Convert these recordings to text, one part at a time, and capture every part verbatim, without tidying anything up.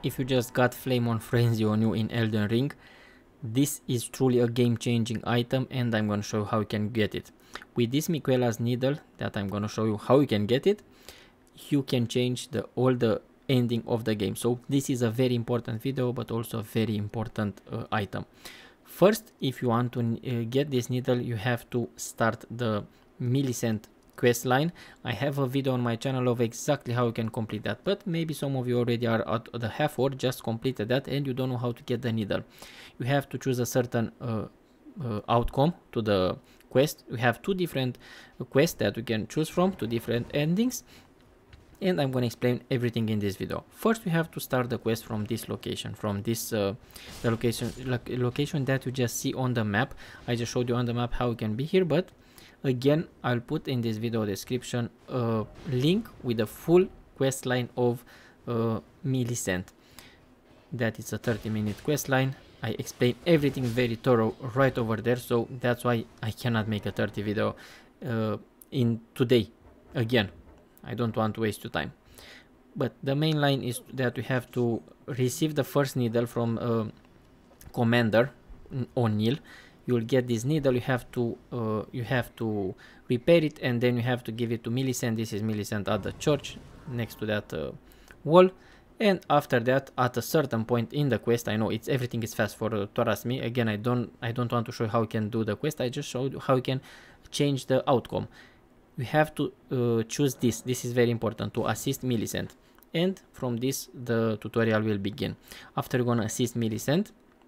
if you just got Flame on Frenzy on you in Elden Ring, this is truly a game-changing item, and I'm gonna show you how you can get it. With this Miquella's Needle that I'm gonna show you how you can get it, you can change the all the ending of the game. So this is a very important video, but also a very important uh, item. First, if you want to uh, get this needle, you have to start the Millicent quest line. I have a video on my channel of exactly how you can complete that, but maybe some of you already are at the half or just completed that and you don't know how to get the needle. You have to choose a certain uh, uh, outcome to the quest. We have two different quests that you can choose from, two different endings, and I'm going to explain everything in this video. First, we have to start the quest from this location, from this uh, the location lo location that you just see on the map. I just showed you on the map how you can be here, but again, I'll put in this video description a link with the full quest line of uh, Millicent. That is a thirty minute quest line. I explain everything very thorough right over there, so that's why I cannot make a thirty video uh, in today. Again, I don't want to waste your time. But the main line is that you have to receive the first needle from uh, Commander O'Neill. You will get this needle. You have to uh, you have to repair it, and then you have to give it to Millicent. This is Millicent at the church next to that uh, wall. And after that, at a certain point in the quest, I know it's everything is fast for uh, trust me. Again, I don't I don't want to show you how you can do the quest. I just showed you how you can change the outcome. You have to uh, choose this. This is very important, to assist Millicent. And from this, the tutorial will begin. After you're gonna assist Millicent,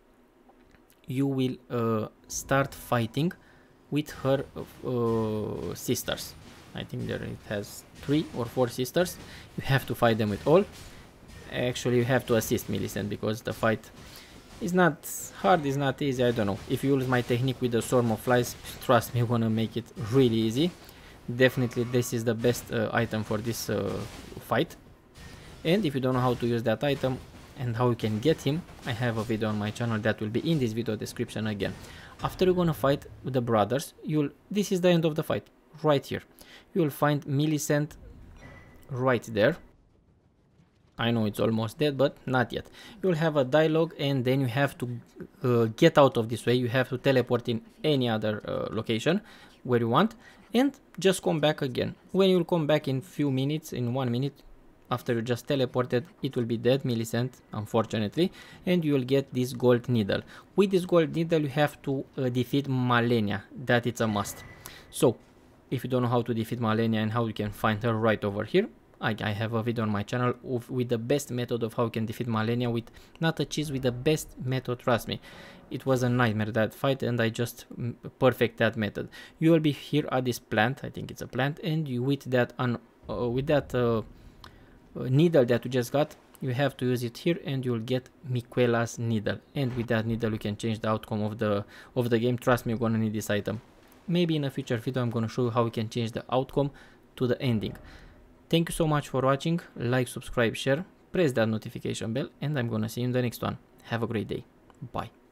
you will uh, start fighting with her uh, sisters. I think there it has three or four sisters. You have to fight them with all. Actually, you have to assist Millicent because the fight is not hard, is not easy. I don't know. If you use my technique with the Swarm of Flies, trust me, you're gonna make it really easy. Definitely, this is the best uh, item for this uh, fight. And if you don't know how to use that item and how you can get him, I have a video on my channel that will be in this video description again. After you're gonna fight with the brothers, you'll this is the end of the fight right here. You'll find Millicent right there. I know it's almost dead, but not yet. You'll have a dialogue, and then you have to uh, get out of this way. You have to teleport in any other uh, location where you want, and just come back again. When you'll come back in few minutes, in one minute, after you just teleported, it will be dead, Millicent, unfortunately, and you will get this gold needle. With this gold needle, you have to uh, defeat Malenia. That it's a must. So, if you don't know how to defeat Malenia and how you can find her right over here, I, I have a video on my channel of, with the best method of how you can defeat Malenia with not a cheese, with the best method, trust me. It was a nightmare that fight, and I just mm, perfect that method. You will be here at this plant, I think it's a plant, and you with that un, uh, with that uh, needle that you just got, you have to use it here, and you'll get Miquella's needle. And with that needle, you can change the outcome of the of the game. Trust me, you're gonna need this item. Maybe in a future video, I'm gonna show you how you can change the outcome to the ending. Thank you so much for watching. Like, subscribe, share, press that notification bell, and I'm gonna see you in the next one. Have a great day. Bye.